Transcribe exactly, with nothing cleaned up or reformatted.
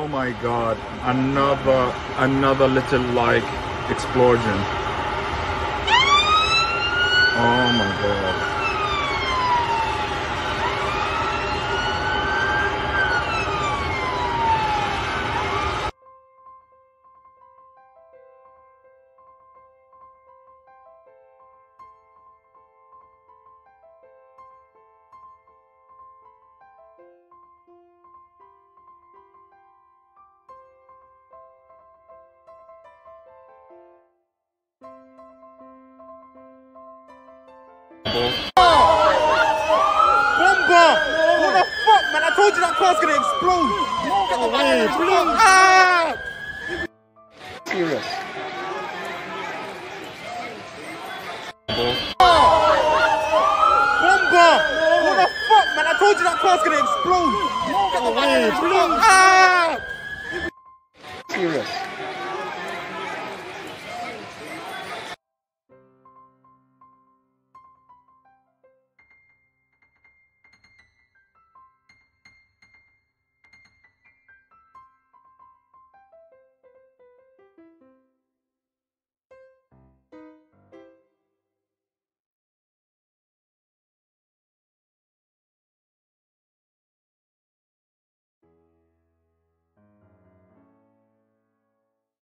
Oh my god, another another little like explosion. Oh my god. Bomber! What the fuck, man? I told you that car's gonna explode! Get the way, please! Ah! Serious. Bomber! What the fuck, man? I told you that car's gonna explode! Get the way, please! Ah! Serious.